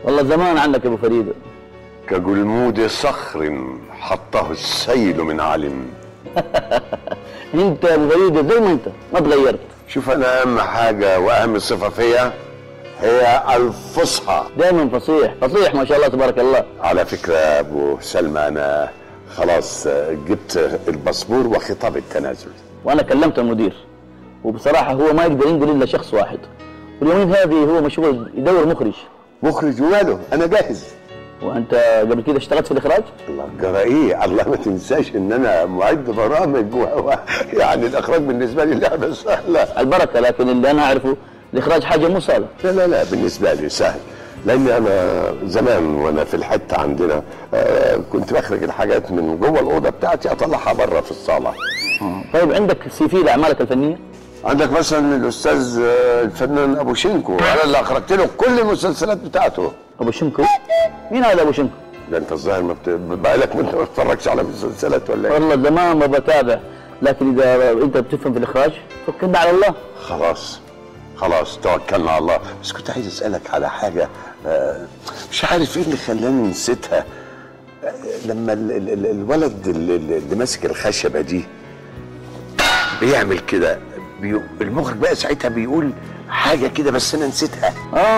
والله زمان عنك يا ابو فريده. كجلمود صخر حطه السيل من علم. انت يا ابو فريده زي ما انت ما تغيرت. شوف انا اهم حاجه واهم صفه فيا هي الفصحى. دايما فصيح فصيح ما شاء الله تبارك الله. على فكره يا ابو سلمى انا خلاص جبت الباسبور وخطاب التنازل. وانا كلمت المدير وبصراحه هو ما يقدر ينقل الا شخص واحد، واليومين هذه هو مشغول يدور مخرج. مخرج وماله انا جاهز. وانت قبل كده اشتغلت في الاخراج؟ الله جرى ايه؟ الله ما تنساش ان انا معد برامج يعني الاخراج بالنسبه لي لعبه سهله. البركه، لكن اللي انا اعرفه الاخراج حاجه مو سهله. لا بالنسبه لي سهل، لان انا زمان وانا في الحته عندنا كنت بخرج الحاجات من جوه الاوضه بتاعتي اطلعها بره في الصاله. طيب عندك سي في لاعمالك الفنيه؟ عندك مثلا الاستاذ الفنان ابو شنكو، انا اللي اخرجت له كل المسلسلات بتاعته. ابو شنكو؟ مين هذا ابو شنكو؟ ده انت الظاهر بقالك ما بتتفرجش على مسلسلات ولا ايه؟ والله زمان ما بتابع، لكن اذا انت بتفهم في الاخراج توكلنا على الله. خلاص توكلنا على الله. بس كنت عايز اسالك على حاجه مش عارف ايه اللي خلاني نسيتها. لما الولد اللي ماسك الخشبه دي بيعمل كده المخرج بقى ساعتها بيقول حاجه كده بس انا نسيتها.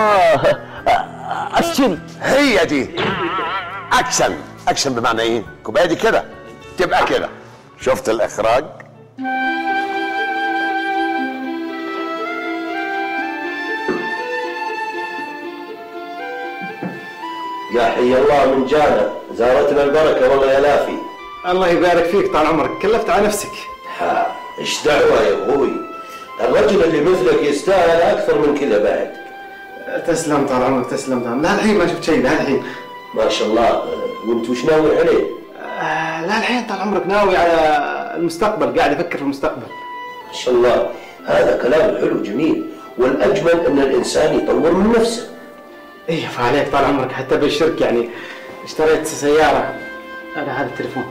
اكشن. هي دي اكشن بمعنى ايه؟ كوبايه دي كده تبقى كده. شفت الاخراج؟ يا حي الله من جانا، زارتنا البركه والله يا لافي. الله يبارك فيك طال عمرك، كلفت على نفسك. ايش دعوه يا ابوي؟ الرجل اللي مثلك يستاهل اكثر من كذا بعد. تسلم طال عمرك تسلم. لا الحين ما شفت شيء، لا الحين. ما شاء الله. وانت وش ناوي عليه؟ لا الحين طال عمرك ناوي على المستقبل، قاعد افكر في المستقبل. ما شاء الله، هذا كلام حلو جميل، والاجمل ان الانسان يطور من نفسه. ايه فعليك طال عمرك، حتى بالشرك يعني اشتريت سياره. هذا التليفون.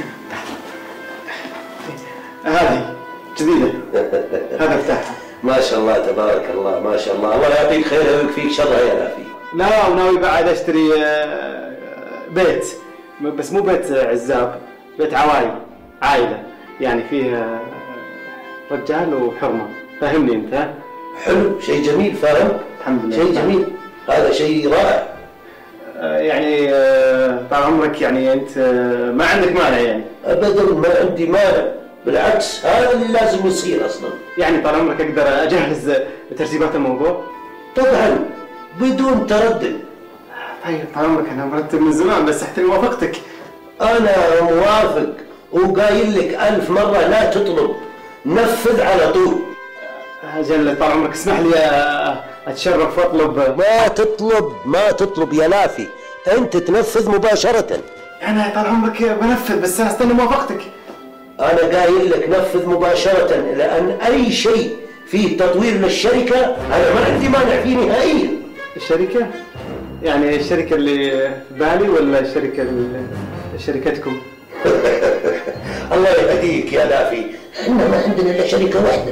هذه جديده. هذا بتاعها. ما شاء الله تبارك الله، ما شاء الله، الله يعطيك خيرها ويكفيك شرها يا لافي. لا وناوي بعد اشتري بيت، بس مو بيت عزاب، بيت عائله يعني فيه رجال وحرمه. فهمني انت؟ حلو، شيء جميل، فاهم؟ الحمد لله. شيء جميل، هذا شيء رائع. يعني طال عمرك يعني انت ما عندك مانع يعني؟ ابدا ما عندي مانع، بالعكس هذا اللي لازم يصير اصلا. يعني طال عمرك اقدر اجهز ترتيبات الموضوع؟ طبعا بدون تردد. طيب طال عمرك انا مرتب من زمان، بس احترم موافقتك. انا موافق وقايل لك 1000 مره لا تطلب، نفذ على طول. اجل طال عمرك اسمح لي اتشرف واطلب. ما تطلب يا لافي، انت تنفذ مباشره. انا طال عمرك بنفذ، بس استنى موافقتك. انا قايل لك نفذ مباشره، لان اي شيء فيه تطوير للشركه انا ما عندي مانع فيه نهائيا. الشركه؟ يعني الشركه اللي في بالي ولا شركتكم؟ الله يهديك يا لافي، احنا ما عندنا الا شركه واحده.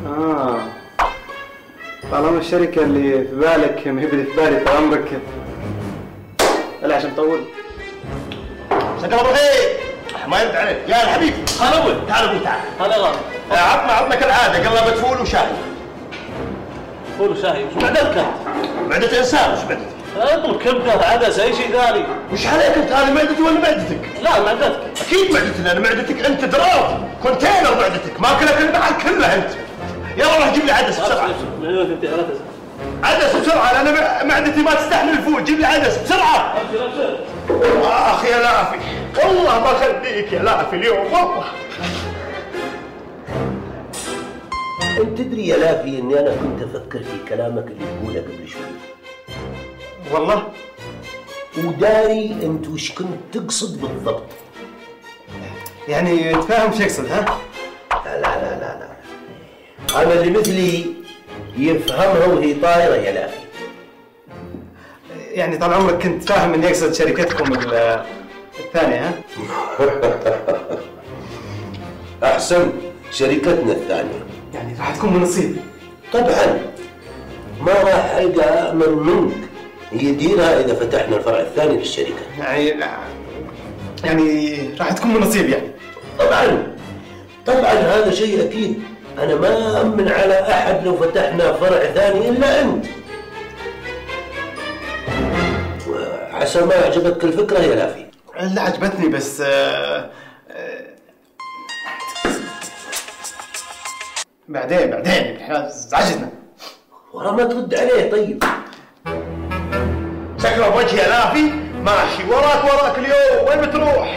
طالما الشركه اللي في بالك ما هي اللي في بالي طال عمرك. لا عشان نطول. مساك الله بالخير. ما يرد عليك يا الحبيب. خلوي تعال ابوي تعال. هذا غلط. عطنا كالعاده قلبت فول وشاي. فول وشاي، وش معدتك انت؟ معدة انسان، وش معدتك؟ اطلب كبده عدسه اي شيء ثاني. وش عليك انت؟ هذه معدتي ولا معدتك؟ لا معدتك. اكيد معدتي، لان معدتك انت دراف كونتينر، معدتك ماكلك المحل كله انت. يلا روح جيب لي عدس بسرعه. عدس بسرعه، لان معدتي ما تستحمل الفول. جيب لي عدس بسرعه. اخ يا لافي، والله ما خليك يا لافي اليوم والله. انت تدري يا لافي اني انا كنت افكر في كلامك اللي تقوله قبل شوي. والله؟ وداري انت وش كنت تقصد بالضبط. يعني تفهم شو اقصد ها؟ لا انا اللي مثلي يفهمها وهي طايره يا لافي. يعني طال عمرك كنت فاهم اني اقصد شركتكم الثانيه ها؟ احسن، شركتنا الثانيه. يعني راح تكون من نصيبي؟ طبعا، ما راح القى امن منك يديرها إذا فتحنا الفرع الثاني للشركة. يعني راح تكون من نصيب يعني. طبعا هذا شيء أكيد. أنا ما أمن على أحد لو فتحنا فرع ثاني إلا أنت. وعسى ما عجبتك الفكرة يا لافي. لا عجبتني بس بعدين احنا ازعجتنا. ورا ما ترد عليه طيب. شكله بوجهي يا لافي ماشي وراك اليوم. وين بتروح؟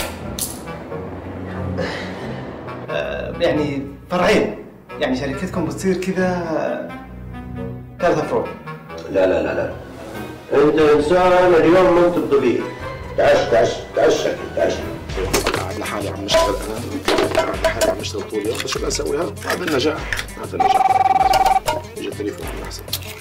يعني فرعين، يعني شركتكم بتصير كذا 3 فروع. لا انت انسان اليوم ما انت بطبيعي. تعش قاعد لحالي عم نشتغل طول اليوم، بس شو بدي اسوي؟ هذا النجاح. اجى التليفون احسن.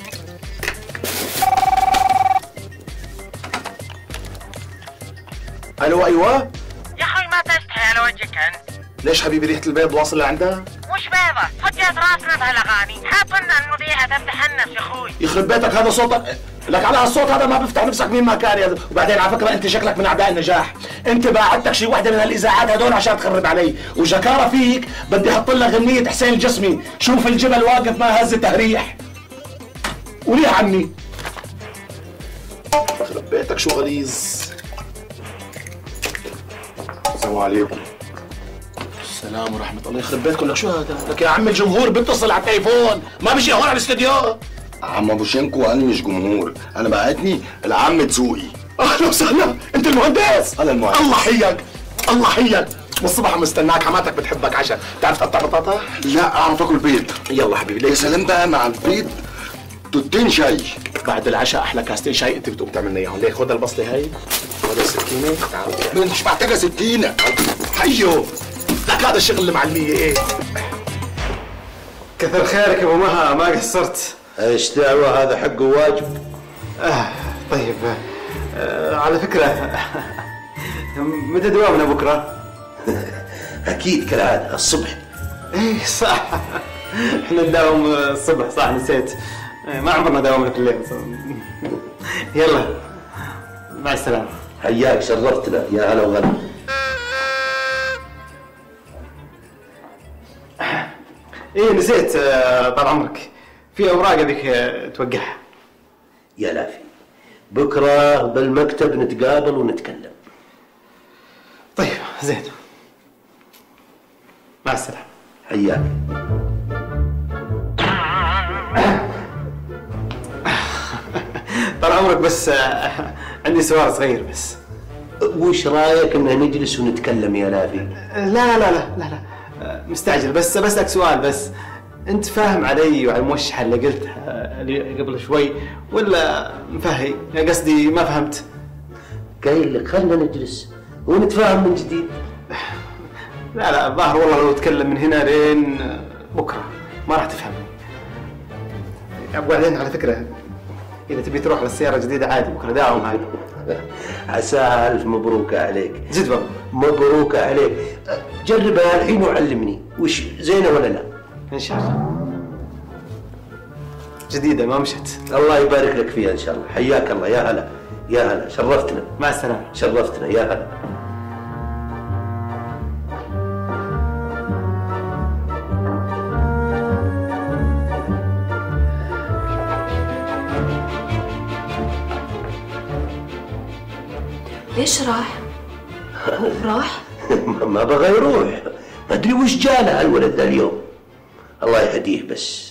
الو ايوه يا اخوي ما تستحي على وجهك انت. ليش حبيبي ريحه البيض واصل لعندها؟ وش بيضة؟ فجأت راسنا بهالاغاني، حاطنا المذيعة تفتح النفس يا اخوي. يخرب بيتك هذا صوتك، لك على هالصوت هذا ما بيفتح نفسك مين ما كان يا. وبعدين على فكره انت شكلك من اعداء النجاح، انت باعتك شي وحده من الاذاعات هدول عشان تخرب علي، وجكاره فيك بدي احط لك غنيه حسين الجسمي، شوف الجبل واقف ما هز تهريح. وليه عني؟ يخرب بيتك شو غليظ. السلام عليكم. السلام ورحمة الله. يخرب بيتكم لك شو هذا؟ لك يا عم الجمهور بيتصل على التليفون، ما بيجي هون على الاستديو. عم ابو شنكو انا مش جمهور، انا بعتني العم تسوقي. اهلا وسهلا، انت المهندس؟ انا المهندس. الله حيك والصبح مستناك، حماتك بتحبك عشان تعرف تقطع بطاطا؟ لا اعرف اكل بيض. يلا حبيبي. يا سلام بقى مع البيض توتين شاي. بعد العشاء احلى كاستين شاي انت بتقوم تعمل لنا اياهم. ليك خد البصله هاي، خد السكينه، تعال. مش محتاجه سكينه. حيو لك هذا الشغل اللي معلميه ايه. كثر خيرك يا ابو مها، ما قصرت. ايش دعوة، هذا حق وواجب. طيب على فكرة متى دوامنا بكرة؟ اكيد كالعادة الصبح. ايه صح، احنا نداوم الصبح صح، نسيت. ما عمرنا داومنا في الليل. يلا مع السلامة. حياك، شرفتنا يا هلا وغلا. ايه نسيت طال عمرك، في اوراق ابيك توقعها. يا لافي بكره بالمكتب نتقابل ونتكلم. طيب زين، مع السلامة. حياك. طال عمرك بس عندي سؤال صغير بس. وش رايك ان نجلس ونتكلم يا لافي؟ لا لا لا لا لا مستعجل، بس بسألك سؤال بس. انت فاهم علي وعلى الموشحة اللي قلتها قبل شوي ولا مفهي؟ قصدي ما فهمت. قايل لك خلنا نجلس ونتفاهم من جديد. لا الظاهر والله لو اتكلم من هنا لين بكره ما راح تفهمني. وبعدين على فكرة إذا تبي تروح للسيارة الجديدة عادي بكره داوم عادي. عساها ألف مبروك عليك. جد والله مبروك عليك. جربها الحين وعلمني وش زينة ولا لا. إن شاء الله. جديدة ما مشت. الله يبارك لك فيها إن شاء الله. حياك الله يا هلا يا هلا، شرفتنا. مع السلامة. شرفتنا يا هلا. ليش راح؟ راح؟ ما بغى يروح، ما ادري وش جاله الولد ذا اليوم. الله يهديه بس.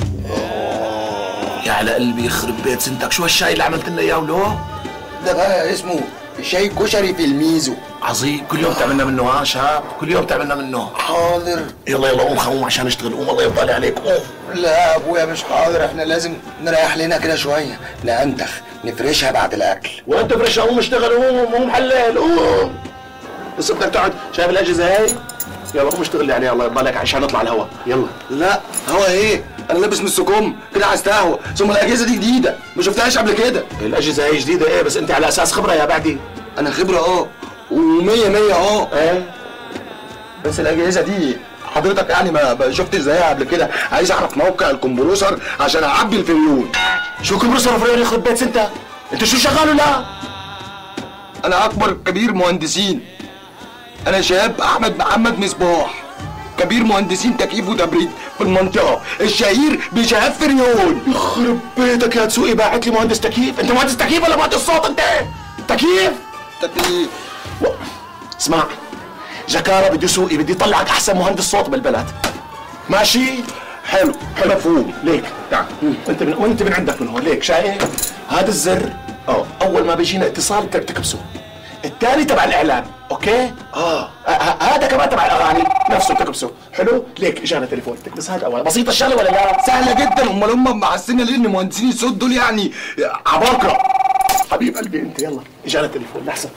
يا على قلبي يخرب بيت سنتك، شو هالشاي اللي عملت لنا اياه ولو؟ ده بقى اسمه شاي كشري في الميزو. عظيم، كل يوم تعملنا منه ها شاب، كل يوم تعملنا منه. حاضر. يلا قوم خوم عشان نشتغل، قوم الله يفضل عليك قوم. لا ابويا مش حاضر، احنا لازم نريح لنا كده شويه، نأنتخ نفرشها بعد الاكل. وانت فرشها، قوم اشتغل، قوم حلال قوم. بس بدك تقعد شايف الاجهزه هاي؟ يلا قوم اشتغل لي عليها الله يرضى عليك عشان نطلع الهواء. يلا. لا هوا ايه؟ انا لابس نص كم كده عايز قهوه، ثم الاجهزه دي جديده ما شفتهاش قبل كده. الاجهزه هاي جديده ايه؟ بس انت على اساس خبره يا بعدي. انا خبره ومية مية ايه بس الاجهزه دي حضرتك يعني ما شفتش زيها قبل كده. عايز اعرف موقع الكمبروسر عشان اعبي الفريون. شو كمبروسر وفريون يخرب بيت انت؟ انت شو شغال ولا؟ انا اكبر كبير مهندسين. انا شهاب احمد محمد مصباح، كبير مهندسين تكييف وتبريد في المنطقه، الشهير بشهاب فريون. يخرب بيتك يا دسوقي، باعت لي مهندس تكييف. انت مهندس تكييف ولا مهندس صوت انت؟ تكييف؟ تكييف. اسمع، جكارة بدي سوقي، بدي يطلعك احسن مهندس صوت بالبلد. ماشي؟ حلو حلو مفهوم. ليك تعال وانت من عندك من هون. ليك شايف هذا الزر؟ اول ما بيجينا اتصال بدك تكبسه. الثاني تبع الاعلان، اوكي؟ هذا كمان تبع الاغاني نفسه تكبسه. حلو؟ ليك اجانا تليفون تكبس هذا اول. بسيطه الشغله ولا لا؟ سهله جدا. امال هم محسنين ليه ان مهندسين الصوت دول يعني عباقره؟ حبيب قلبي انت. يلا اجانا تليفون لحسن.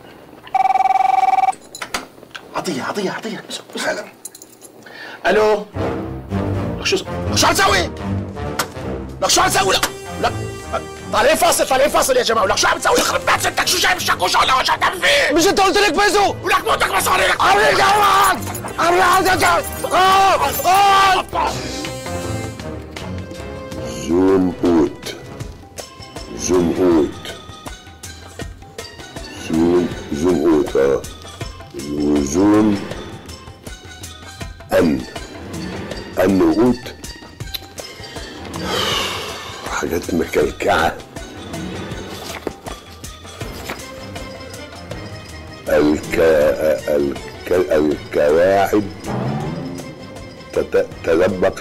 عطيه بس. الو. لك شو عم تسوي؟ لك شو عم تسوي؟ لك طالعين فاصل يا جماعه. لك شو عم تسوي؟ يخرب بيت ستك، شو جايب الشاكوش ولا شو عم تعمل فيه؟ مش انت قلت لك بيزو؟ ولك موتك مصاري لك. زوم اوت وزوم ان اوت. حاجات مكلكعه. الكواعب تدفق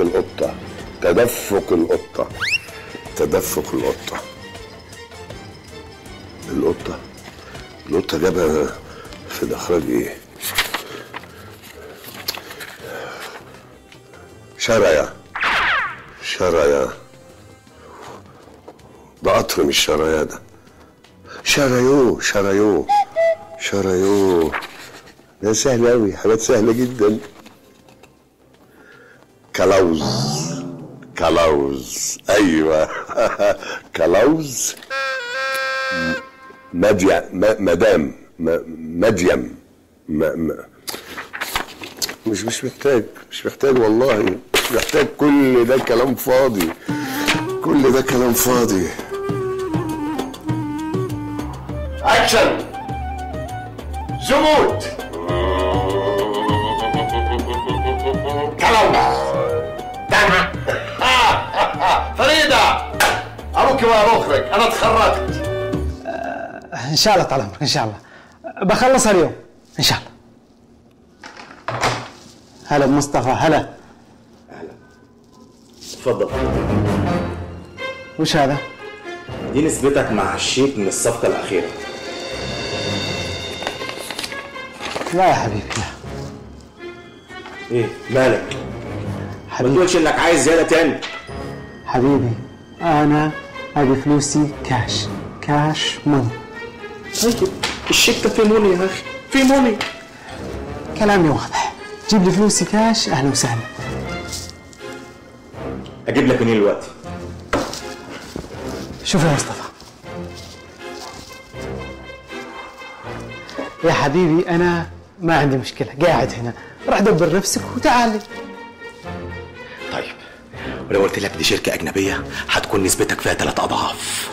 القطة. القطة جابها في الإخراج إيه؟ شرايا ده قطر مش شرايا، ده شرايو. ده سهل أوي، حاجات سهلة جدا. كلاوز أيوة. كلاوز مدام مش محتاج والله، مش محتاج. كل ده كلام فاضي. اكشن. زموت. كلاوز. دمع. فريدة أبوك وأبوك، أنا تخرجت. إن شاء الله طال عمرك، إن شاء الله بخلصها اليوم إن شاء الله. هلا بمصطفى. هلا. اتفضل. وش هذا؟ دي نسبتك مع الشيك من الصفقة الأخيرة. لا يا حبيبي لا. إيه مالك؟ حبيبي ما تقولش إنك عايز زيادة تاني. حبيبي أنا أبي فلوسي كاش موني. طيب الشيك ده فيه موني يا أخي، فيه موني. كلامي واضح، جيب لي فلوسي كاش أهلا وسهلا. أجيب لك منين دلوقتي؟ شوف يا مصطفى يا حبيبي، أنا ما عندي مشكلة، قاعد هنا، راح دبر نفسك وتعالي. طيب ولو قلت لك دي شركة أجنبية هتكون نسبتك فيها 3 أضعاف.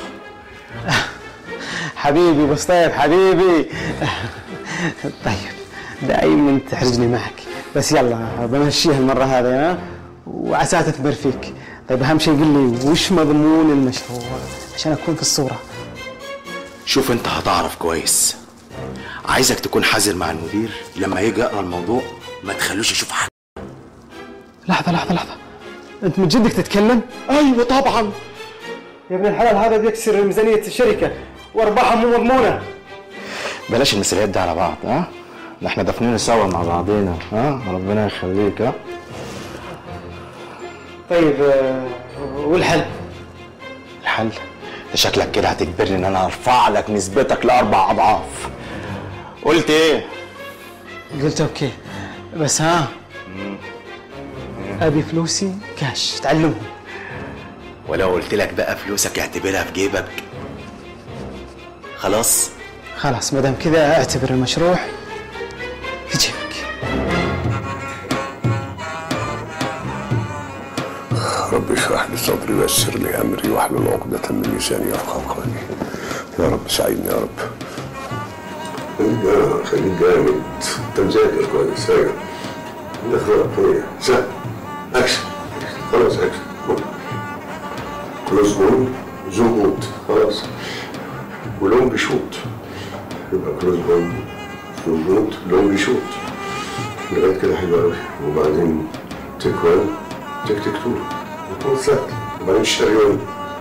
حبيبي بس طيب حبيبي. طيب دائما تحرجني معك، بس يلا بمشيها المرة هذه ها، وعسى تثمر فيك. طيب أهم شيء قل لي وش مضمون المشروع عشان أكون في الصورة. شوف أنت هتعرف كويس. عايزك تكون حذر مع المدير لما يجي يقرا الموضوع، ما تخلوش يشوف حاجة. لحظة، أنت من جدك تتكلم؟ أيوة طبعا يا ابن الحلال، هذا بيكسر ميزانية الشركة وأرباحها مو مضمونة. بلاش المثاليات دي على بعض، ها؟ احنا دافنين سوا مع بعضينا، ها؟ ربنا يخليك، ها؟ طيب والحل؟ الحل؟ انت شكلك كده هتجبرني ان انا ارفع لك نسبتك ل4 أضعاف. قلت ايه؟ قلت اوكي، بس ها ابي فلوسي كاش تعلمهم. ولو قلت لك بقى فلوسك اعتبرها في جيبك. خلاص ما دام كذا اعتبر المشروع في جيبك. رب اشرح لي صدري ويسر لي امري واحلل عقدة من لساني يفقهوا قولي. يا رب ساعدني يا رب. خليك جامد، انت مذاكر كويس. ايوه الاخراج ايه سهل. اكشن خلاص، اكشن كلوز بون زوم اوت خلاص، ولونج شوت يبقى كلوز بون زوم اوت لونج شوت لغايه كده حلو قوي. وبعدين تيك 1 تيك 2 سهل. وبعدين شريون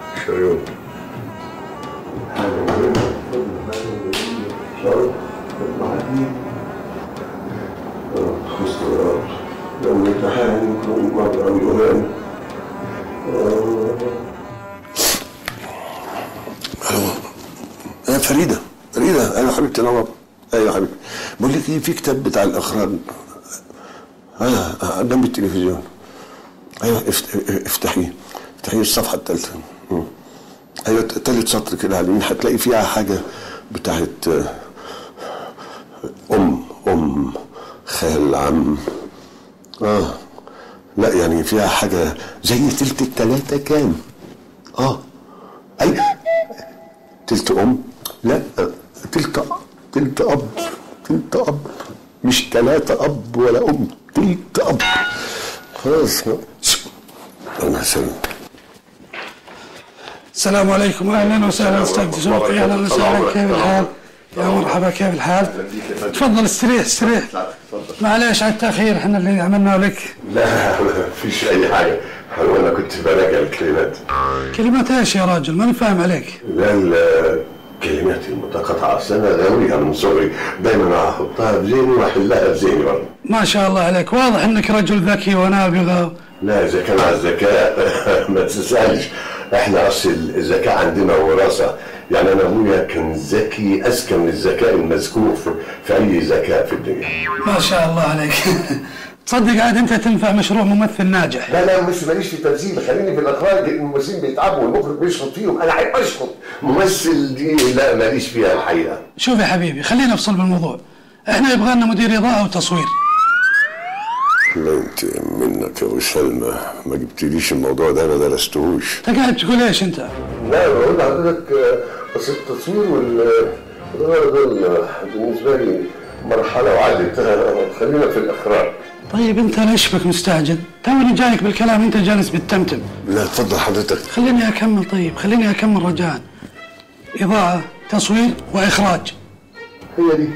لو الامتحان يكون مرة أو يومين. ألو يا فريدة، أيوة حبيبتي نور. أيوة حبيبتي، بقول لك إيه، في كتاب بتاع الإخراج جنب التلفزيون. أيوة افتحيه الصفحة الثالثة. أيوة تالت سطر كده على اليمين هتلاقي فيها حاجة بتاعت أم خال عم. لا يعني فيها حاجة زي تلت التلاتة كام. أي تلت لا تلت أب مش تلاتة أب ولا تلت أب. خلاص أنا سلام. السلام عليكم واهلا وسهلا استاذ دسوقي. اهلا وسهلا، كيف الحال؟ يا مرحبا، كيف الحال؟ تفضل استريح. معليش على التاخير، احنا اللي عملناه لك. لا فيش اي حاجه، انا كنت براجع الكلمات. كلمات ايش يا راجل؟ ما نفهم عليك. لا الكلمات المتقاطعه، اصل انا غاويها من صغري، دايما احطها بذهني واحلها بذهني برضه. ما شاء الله عليك، واضح انك رجل ذكي ونابغه. لا اذا كان على الذكاء ما تسالش، احنا اصل الذكاء عندنا وراثه. يعني انا ابويا كان ذكي اذكى من الذكاء المذكور في اي ذكاء في الدنيا. ما شاء الله عليك. تصدق عاد انت تنفع مشروع ممثل ناجح. لا مش ماليش في التمثيل، خليني في الاخراج. الممثلين بيتعبوا والمخرج بيشخط فيهم، انا عايز اشخط. ممثل دي لا ماليش فيها الحقيقه. شوف يا حبيبي، خلينا نفصل بالموضوع. احنا يبغى لنا مدير اضاءه وتصوير. لا انت منك يا ابو سلمى، ما جبتليش الموضوع ده، ما درستهوش. انت قاعد تقول ايش انت؟ لا بقول لحضرتك بس التصوير دول بالنسبه لي مرحله وعدت، خلينا في الاخراج. طيب انت ليش بك مستعجل؟ توني جايك بالكلام، انت جالس بالتمتم. لا اتفضل حضرتك. خليني اكمل. طيب خليني اكمل رجاء. اضاءه، تصوير، واخراج. هي دي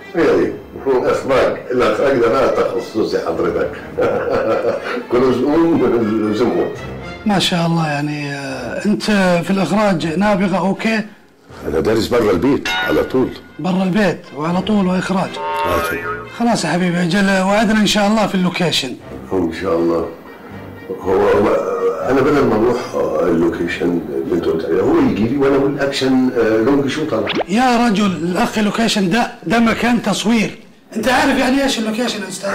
الاخراج ده بقى تخصصي حضرتك. كل زمون. ما شاء الله، يعني انت في الاخراج نابغه. اوكي، انا دارس بره البيت على طول. بره البيت وعلى طول واخراج. خلاص يا حبيبي، اجل وعدنا ان شاء الله في اللوكيشن. ان شاء الله. هو انا بدل ما اروح اللوكيشن اللي انت قلت عليه، هو يجي لي وانا اقول اكشن لونج شوت على طول. يا رجل الاخ، اللوكيشن ده مكان تصوير. انت عارف يعني ايش اللوكيشن يا استاذ؟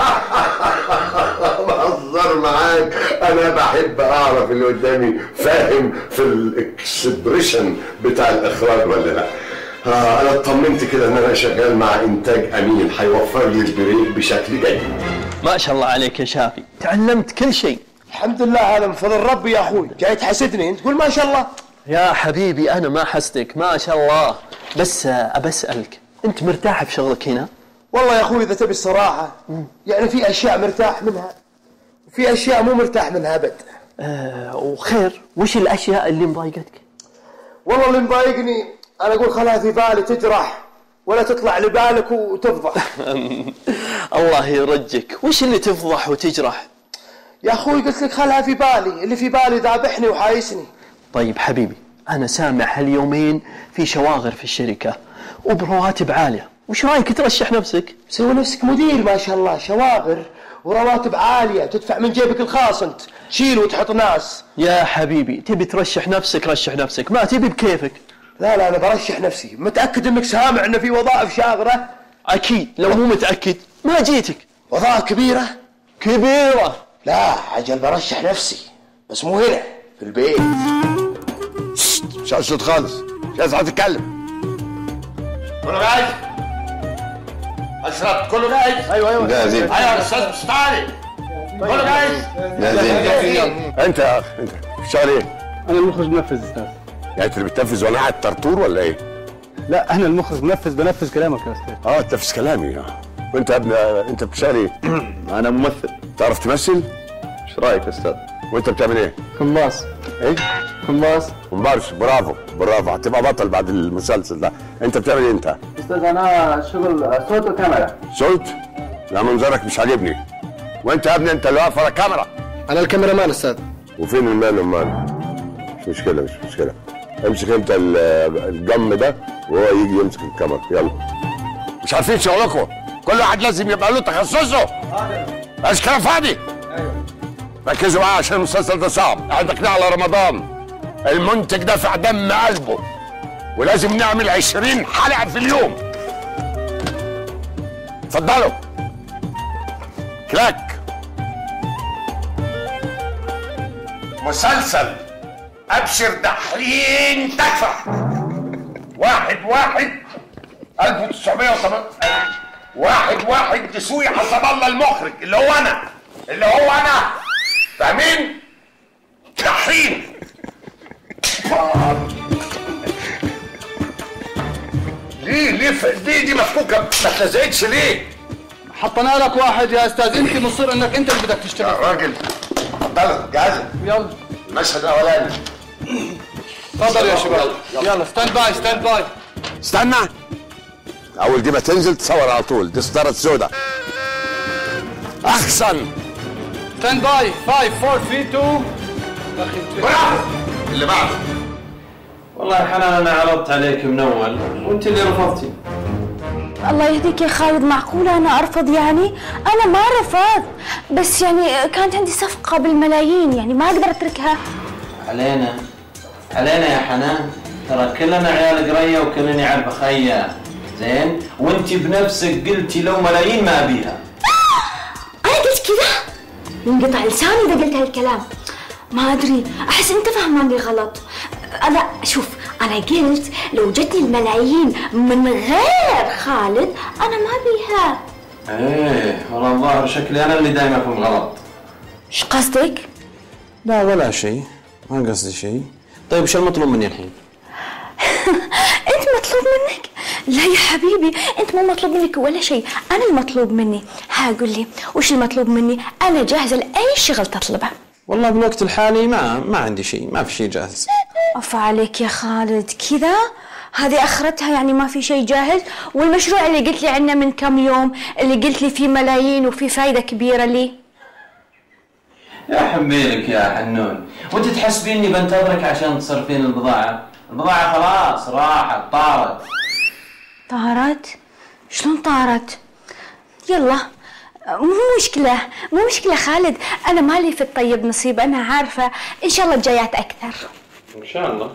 بهزر معاك، انا بحب اعرف اللي قدامي فاهم في الاكسبريشن بتاع الاخراج ولا لا. انا اطمنت كده ان انا شغال مع انتاج امين هيوفر لي البريك بشكل جيد. ما شاء الله عليك يا شافي، تعلمت كل شيء. الحمد لله، هذا من فضل ربي يا اخوي. جاي تحسدني انت تقول ما شاء الله. يا حبيبي انا ما حسدك، ما شاء الله. بس أبسألك، انت مرتاح في شغلك هنا؟ والله يا اخوي اذا تبي الصراحه، يعني في اشياء مرتاح منها وفي اشياء مو مرتاح منها ابد. وخير، وش الاشياء اللي مضايقتك؟ والله اللي مضايقني انا اقول خلها في بالي تجرح ولا تطلع لبالك وتفضح. الله يرجك، وش اللي تفضح وتجرح؟ يا اخوي قلت لك خلها في بالي، اللي في بالي ذابحني وحايسني. طيب حبيبي، انا سامع هاليومين في شواغر في الشركه وبرواتب عاليه، وش رايك ترشح نفسك؟ سوي نفسك مدير ما شاء الله، شواغر ورواتب عاليه، تدفع من جيبك الخاص، انت تشيل وتحط ناس. يا حبيبي تبي ترشح نفسك رشح نفسك، ما تبي بكيفك. لا انا برشح نفسي. متاكد انك سامع انه في وظائف شاغره؟ اكيد، لو مو متاكد ما جيتك. وظائف كبيره؟ كبيره. لا عجل برشح نفسي، بس مو هنا، في البيت. مش عايز صوت خالص، مش عايز تتكلم. كله جاهز؟ اشرب كله جاهز؟ ايوه جاهزين. ايوه يا استاذ مستعلي، كله جاهز؟ جاهزين. انت يا اخ، انت بتشتغل ايه؟ انا المخرج منفذ استاذ. يعني انت اللي بتنفذ وانا قاعد طرطور ولا ايه؟ لا انا المخرج بنفذ كلامك يا استاذ. تنفذ كلامي. وانت يا ابني انت بتشتغل ايه؟ انا ممثل. تعرف تمثل؟ ايش رايك يا استاذ؟ وانت بتعمل ايه؟ كمباس. ايه؟ كمباس. كومبارس. برافو هتبقى بطل بعد المسلسل ده. انت بتعمل ايه انت؟ استاذ انا شغل صوت وكاميرا. صوت؟ لا منظرك مش عاجبني. وانت يا ابني انت اللي واقف ورا الكاميرا. انا الكاميرا مان استاذ. وفين المان؟ مش مشكله. امسك انت الجم ده وهو يجي يمسك الكاميرا. يلا. مش عارفين شغلكم؟ كل واحد لازم يبقى له تخصصه. مش كلام فاضي. ايوه. ركزوا معايا عشان المسلسل ده صعب. احنا داخلين على رمضان. المنتج دافع دم قلبه ولازم نعمل 20 حلقه في اليوم. اتفضلوا. كلاك. مسلسل ابشر دحرين تكفى. 1/1/1908 دسوقي حسب الله المخرج اللي هو انا فاهمين؟ دحرين. ليه دي مفكوكه ما اتلزقتش ليه؟ حطينا لك واحد يا استاذ، انت مصر انك انت اللي بدك تشتغل. يا راجل اتفضلوا جاهزه. يلا المشهد الاولاني. تفضل يا شباب. يلا ستاند باي. استنى. اول دي ما تنزل تصور على طول. دي ستاره سوداء. احسن. ستاند باي. 5 4 3 2. برافو. اللي بعده. والله يا حنان انا عرضت عليك من اول وانت اللي رفضتي. الله يهديك يا خالد، معقولة أنا أرفض يعني؟ أنا ما رفضت، بس يعني كانت عندي صفقة بالملايين، يعني ما أقدر أتركها. علينا يا حنان، ترى كلنا عيال قرية وكلنا عيال بخية، زين؟ وانت بنفسك قلتي لو ملايين ما أبيها. أنا قلت كذا؟ ينقطع لساني إذا قلت هالكلام. ما أدري، أحس أنت فهماني غلط. أنا شوف، أنا قلت لو جتني الملايين من غير خالد أنا ما بيها. إيه والله الظاهر شكلي أنا اللي دايما أفهم غلط. إيش قصدك؟ لا ولا شيء، ما قصدي شيء. طيب إيش المطلوب مني الحين؟ أنت مطلوب منك؟ لا يا حبيبي، أنت مو مطلوب منك ولا شيء، أنا المطلوب مني. قول لي وش المطلوب مني؟ أنا جاهزة لأي شغل تطلبه. والله بالوقت الحالي ما عندي شيء، ما في شيء جاهز. أوف عليك يا خالد، كذا؟ هذه آخرتها يعني ما في شيء جاهز؟ والمشروع اللي قلت لي عنه من كم يوم اللي قلت لي فيه ملايين وفيه فايدة كبيرة لي؟ يا حبيلك يا حنون، وانت تحسبيني بنتظرك عشان تصرفين البضاعة؟ البضاعة خلاص راحت، طارت. شلون طارت؟ يلا مو مشكلة خالد، أنا مالي في الطيب نصيب، أنا عارفة إن شاء الله الجايات أكثر. إن شاء الله.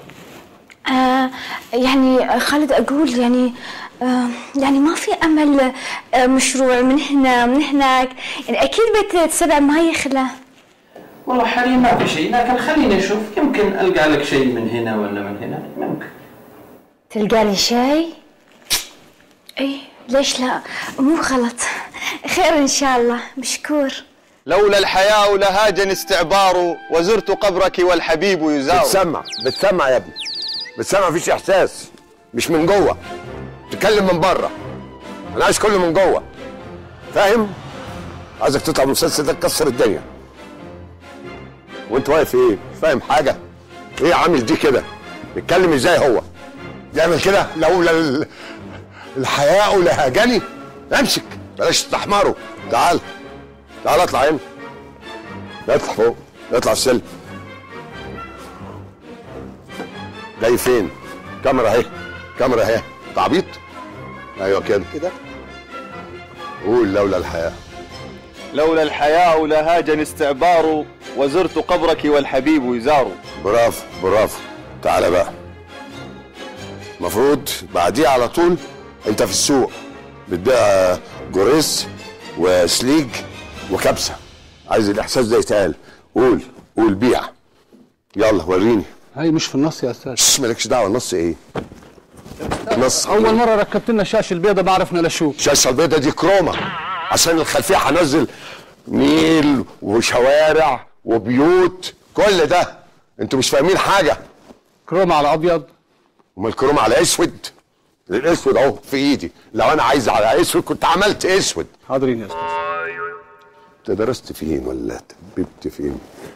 يعني خالد أقول يعني ما في أمل مشروع من هنا من هناك، يعني أكيد بيت سبع ما يخلى. والله حاليا ما في شيء، لكن خليني أشوف، يمكن ألقى لك شيء من هنا ولا من هنا، ممكن. تلقى لي شيء؟ إيه ليش لا، مو غلط، خير إن شاء الله، مشكور. لولا الحياء لهاجن استعبار وزرت قبرك والحبيب يزار. بتسمع يا ابني، بتسمع، مفيش احساس، مش من جوه، تتكلم من بره. انا عايز كله من جوه، فاهم؟ عايزك تطلع من المسلسل ده تكسر الدنيا. وانت واقف ايه؟ مش فاهم حاجه؟ ايه عامل دي كده؟ بيتكلم ازاي هو؟ يعمل كده؟ لولا الحياء لهاجني. امسك، بلاش تستحمره. تعال اطلع هنا، اطلع فوق، اطلع السلم. جاي فين؟ كاميرا اهي، تعبيط. ايوه كده. قول لولا الحياء لهاجن استعبار وزرت قبرك والحبيب يزار. برافو. تعالى بقى. المفروض بعديه على طول انت في السوق بتبيع جوريس وسليج وكبسه. عايز الاحساس ده يتقال. قول بيع. يلا وريني. هاي مش في النص يا استاذ. مالكش دعوه. النص ايه؟ النص اول مره ركبت لنا الشاشه البيضاء بعرفنا لشو. الشاشه البيضاء دي كروما عشان الخلفيه هنزل نيل وشوارع وبيوت، كل ده انتوا مش فاهمين حاجه. كروم على ابيض. امال الكروم على اسود؟ الاسود اهو في ايدي، لو انا عايز على اسود كنت عملت اسود. حاضرين يا استاذ. انت درست فين ولا تبت فين؟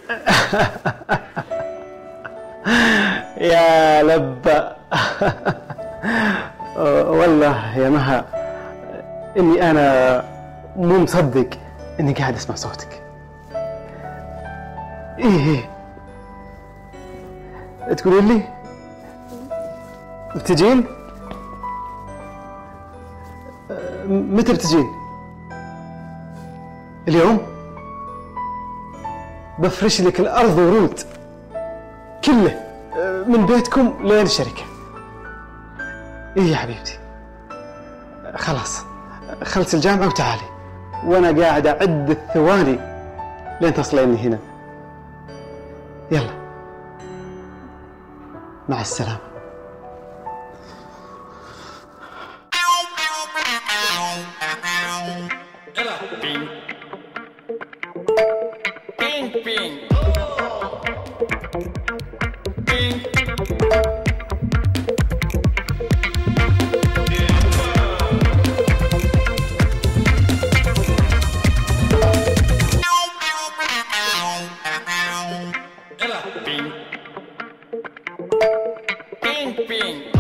يا لبا. والله يا مها اني انا مو مصدق اني قاعد اسمع صوتك. ايه تقولين لي بتجين؟ متى بتجين؟ اليوم؟ بفرش لك الارض ورود كله من بيتكم لين الشركه. ايه يا حبيبتي خلاص خلص الجامعه وتعالي، وانا قاعد اعد الثواني لين تصليني هنا. يلا مع السلامه. Ping, ping. Ping, ping.